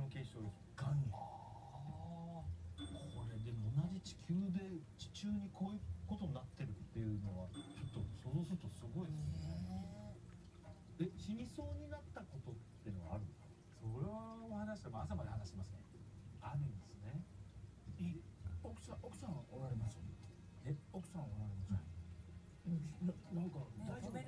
の形象です。 がんに。 これでも同じ地球で地中にこういうことになってるっていうのはちょっと想像するとすごいですね。死にそうになったことっていうのはあるんですか？ それは話したら朝まで話してますね。 あるんですね。 奥さんおられます。奥さんおられます。 なんか大丈夫か